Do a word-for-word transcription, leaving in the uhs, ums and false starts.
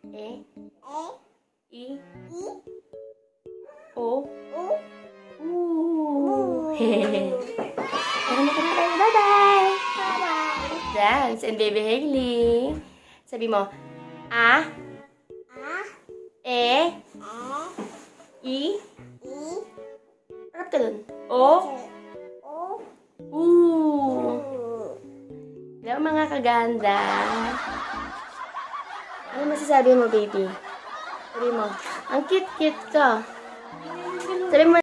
E. E. I. I. O. U. Ooh. Hehehe. Marami ka na tayo. Bye-bye! Bye-bye! Dance and Baby Hailey. Sabi mo, A. A. E. E. I. I. Harap ka dun. O. O. Ooh. U. Hello mga kaganda. Ano masasabi mo, baby? Sabi mo, ang cute-cute ka. Sabi mo,